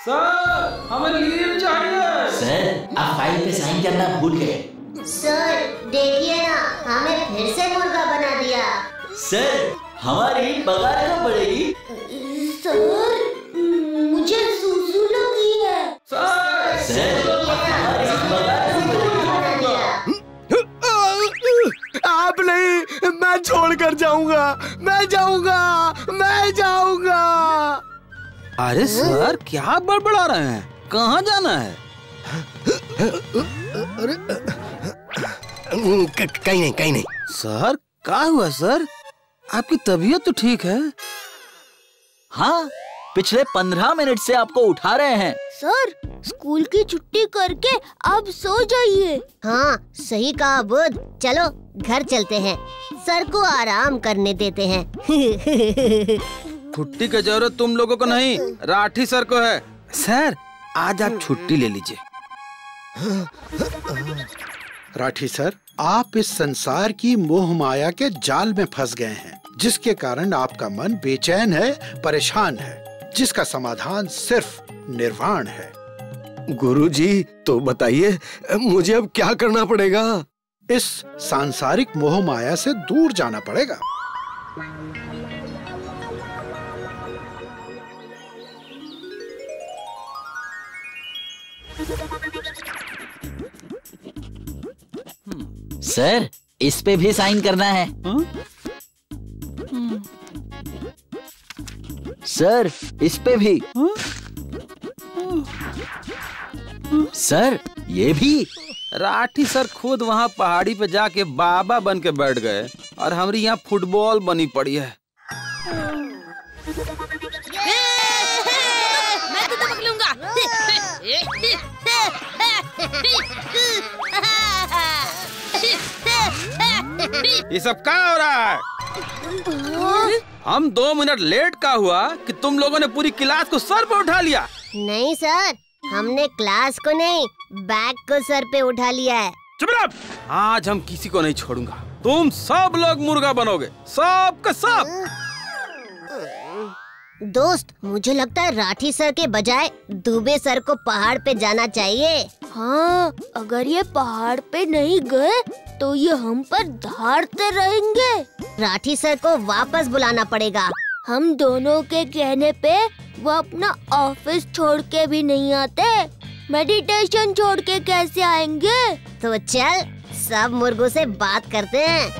Sir हमें leave चाहिए। Sir आप फाइल पे साइन करना भूल गए। सर देखिए ना, हमें फिर से मुर्गा बना दिया। सर हमारी पगार कब बढ़ेगी? सर मुझे सूसू लगी है। सर हमारी पगार कब बढ़ेगी? आप नहीं, मैं छोड़कर जाऊंगा, मैं जाऊंगा, मैं जाऊंगा। अरे सर क्या बड़बड़ा रहे हैं, कहाँ जाना है? कहीं नहीं, कहीं नहीं। सर क्या हुआ सर, आपकी तबीयत तो ठीक है? हाँ, पिछले 15 मिनट से आपको उठा रहे हैं। सर स्कूल की छुट्टी करके अब सो जाइए। हाँ सही कहा बुध, चलो घर चलते हैं, सर को आराम करने देते हैं। छुट्टी की जरूरत तुम लोगों को नहीं, राठी सर को है। सर आज आप छुट्टी ले लीजिए। राठी सर, आप इस संसार की मोह माया के जाल में फंस गए हैं, जिसके कारण आपका मन बेचैन है, परेशान है, जिसका समाधान सिर्फ निर्वाण है। गुरुजी तो बताइए, मुझे अब क्या करना पड़ेगा? इस सांसारिक मोह माया से दूर जाना पड़ेगा। सर इस पे भी साइन करना है। सर इस पे भी। सर ये भी। राठी सर खुद वहाँ पहाड़ी पे जाके बाबा बन के बैठ गए और हमारी यहाँ फुटबॉल बनी पड़ी है। मैं तो पकड़ लूंगा। ये सब क्या हो रहा है? हम 2 मिनट लेट का हुआ कि तुम लोगों ने पूरी क्लास को सर पे उठा लिया। नहीं सर, हमने क्लास को नहीं, बैग को सर पे उठा लिया है। चुप रहो! आज हम किसी को नहीं छोड़ूंगा, तुम सब लोग मुर्गा बनोगे, सब का सब। दोस्त मुझे लगता है राठी सर के बजाय दुबे सर को पहाड़ पे जाना चाहिए। हाँ, अगर ये पहाड़ पे नहीं गए तो ये हम पर धाड़ते रहेंगे। राठी सर को वापस बुलाना पड़ेगा। हम दोनों के कहने पे वो अपना ऑफिस छोड़ के भी नहीं आते, मेडिटेशन छोड़ के कैसे आएंगे? तो चल सब मुर्गों से बात करते हैं।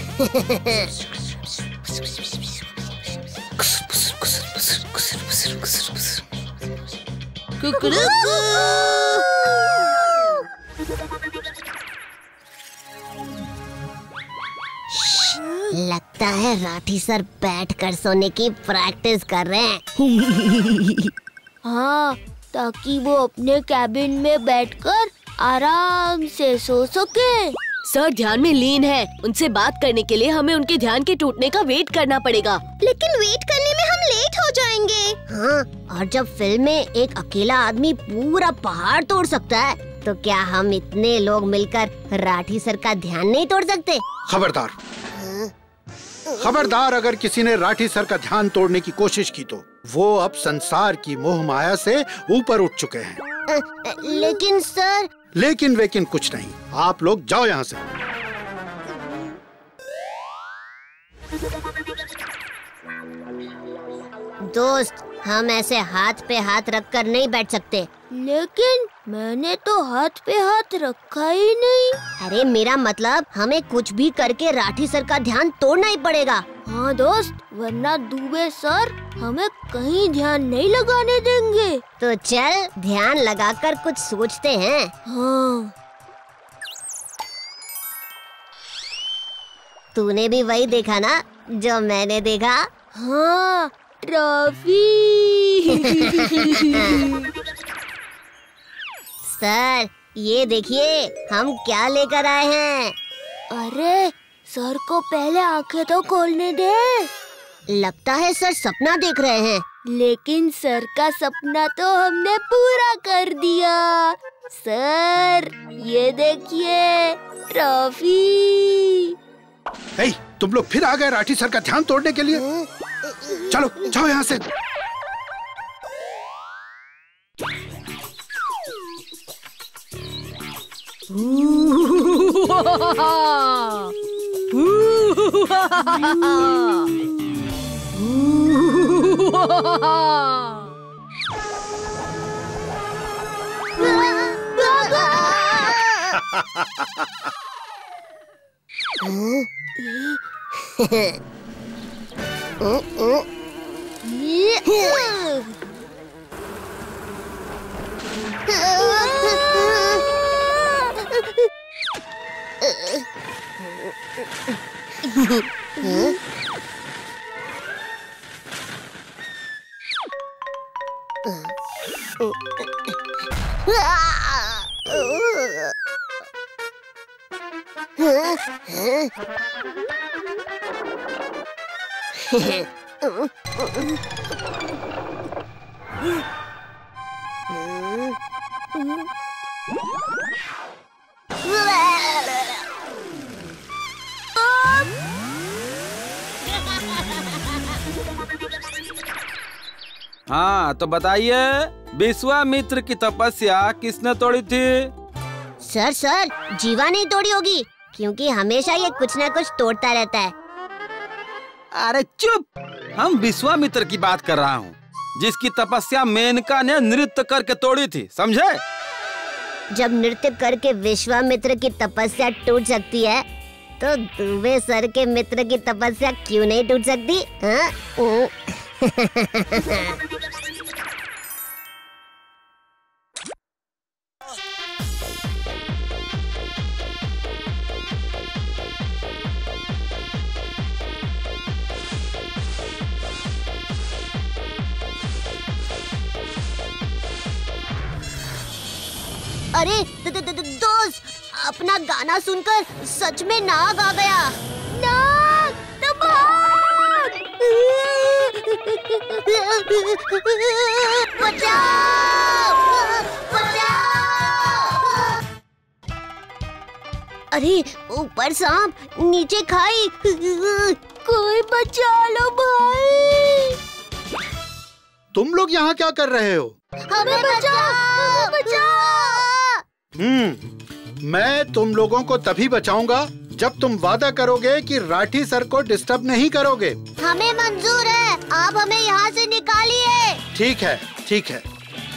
लगता है राठी सर बैठकर सोने की प्रैक्टिस कर रहे हैं। हाँ, ताकि वो अपने कैबिन में बैठकर आराम से सो सके। सर ध्यान में लीन है, उनसे बात करने के लिए हमें उनके ध्यान के टूटने का वेट करना पड़ेगा। लेकिन वेट करने में हम लेट हो जाएंगे। हाँ, और जब फिल्म में एक अकेला आदमी पूरा पहाड़ तोड़ सकता है, तो क्या हम इतने लोग मिलकर राठी सर का ध्यान नहीं तोड़ सकते? खबरदार, खबरदार, अगर किसी ने राठी सर का ध्यान तोड़ने की कोशिश की तो वो अब संसार की मोह माया से ऊपर उठ चुके हैं। लेकिन सर। लेकिन वेकिन कुछ नहीं, आप लोग जाओ यहाँ से। दोस्त हम ऐसे हाथ पे हाथ रखकर नहीं बैठ सकते। लेकिन मैंने तो हाथ पे हाथ रखा ही नहीं। अरे मेरा मतलब हमें कुछ भी करके राठी सर का ध्यान तोड़ना ही पड़ेगा। हाँ दोस्त, वरना दुबे सर हमें कहीं ध्यान नहीं लगाने देंगे। तो चल ध्यान लगाकर कुछ सोचते हैं। हाँ, तूने भी वही देखा ना जो मैंने देखा? हाँ, ट्रॉफी। सर ये देखिए हम क्या लेकर आए हैं। अरे सर को पहले आंखें तो खोलने दे। लगता है सर सपना देख रहे हैं। लेकिन सर का सपना तो हमने पूरा कर दिया। सर ये देखिए ट्रॉफी। हे, तुम लोग फिर आ गए राठी सर का ध्यान तोड़ने के लिए। चलो जाओ यहाँ से। हाँ तो बताइए, विश्वामित्र की तपस्या किसने तोड़ी थी? सर जीवा नहीं तोड़ी होगी, क्योंकि हमेशा ये कुछ ना कुछ तोड़ता रहता है। अरे चुप, हम विश्वामित्र की बात कर रहा हूँ, जिसकी तपस्या मेनका ने नृत्य करके तोड़ी थी, समझे? जब नृत्य करके विश्वामित्र की तपस्या टूट सकती है, तो दुबे सर के मित्र की तपस्या क्यों नहीं टूट सकती? हाँ? अरे दोस्त, अपना गाना सुनकर सच में नाग आ गया। नाग, तो भाग! बचाओ! बचाओ! अरे ऊपर सांप, नीचे खाई, कोई बचा लो भाई। तुम लोग यहाँ क्या कर रहे हो? हमें बचाओ! बचाओ! मैं तुम लोगों को तभी बचाऊंगा जब तुम वादा करोगे कि राठी सर को डिस्टर्ब नहीं करोगे। हमें मंजूर है, आप हमें यहाँ से निकालिए। ठीक है, ठीक है।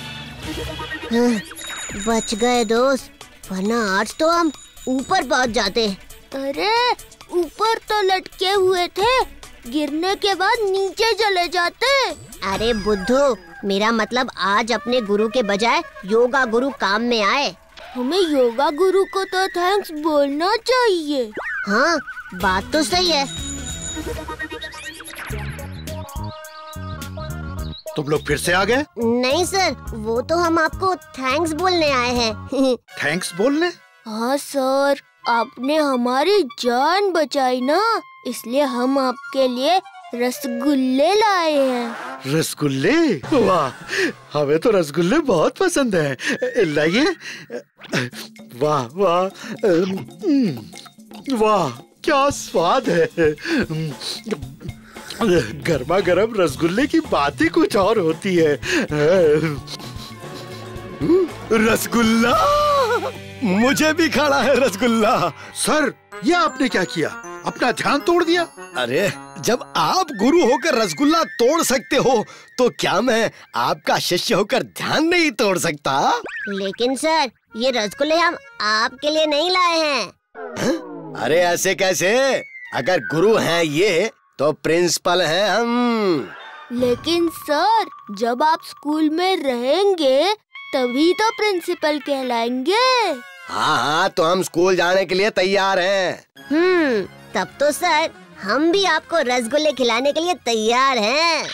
बच गए दोस्त, वरना आज तो हम ऊपर पहुँच जाते। अरे ऊपर तो लटके हुए थे, गिरने के बाद नीचे चले जाते। अरे बुद्धू, मेरा मतलब आज अपने गुरु के बजाय योगा गुरु काम में आए। हमें योगा गुरु को तो थैंक्स बोलना चाहिए। हाँ, बात तो सही है। तुम लोग फिर से आ गए? नहीं सर, वो तो हम आपको थैंक्स बोलने आए हैं। थैंक्स बोलने? हाँ सर, आपने हमारी जान बचाई ना, इसलिए हम आपके लिए रसगुल्ले लाए हैं। रसगुल्ले? वाह, हमें तो रसगुल्ले बहुत पसंद हैं। लाइए। वाह वाह, वाह क्या स्वाद है। गर्मा गर्म रसगुल्ले की बात ही कुछ और होती है। रसगुल्ला, मुझे भी खाना है रसगुल्ला। सर, ये आपने क्या किया? अपना ध्यान तोड़ दिया। अरे जब आप गुरु होकर रसगुल्ला तोड़ सकते हो, तो क्या मैं आपका शिष्य होकर ध्यान नहीं तोड़ सकता? लेकिन सर, ये रसगुल्ले हम आपके लिए नहीं लाए हैं। अरे ऐसे कैसे? अगर गुरु हैं ये, तो प्रिंसिपल हैं हम। लेकिन सर, जब आप स्कूल में रहेंगे तभी तो प्रिंसिपल कहलाएंगे। हाँ, तो हम स्कूल जाने के लिए तैयार हैं। तब तो सर, हम भी आपको रसगुल्ले खिलाने के लिए तैयार हैं।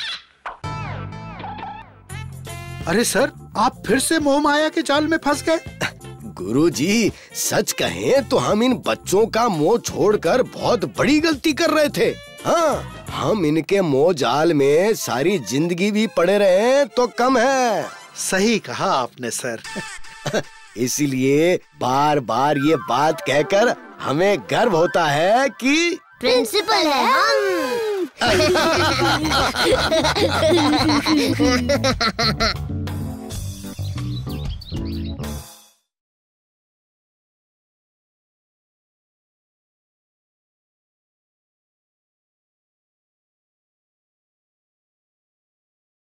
अरे सर, आप फिर से मोह माया के जाल में फंस गए। गुरुजी, सच कहें तो हम इन बच्चों का मोह छोड़कर बहुत बड़ी गलती कर रहे थे। हाँ, हम इनके मोह जाल में सारी जिंदगी भी पड़े रहे तो कम है। सही कहा आपने सर। इसीलिए बार बार ये बात कहकर हमें गर्व होता है कि प्रिंसिपल है हम।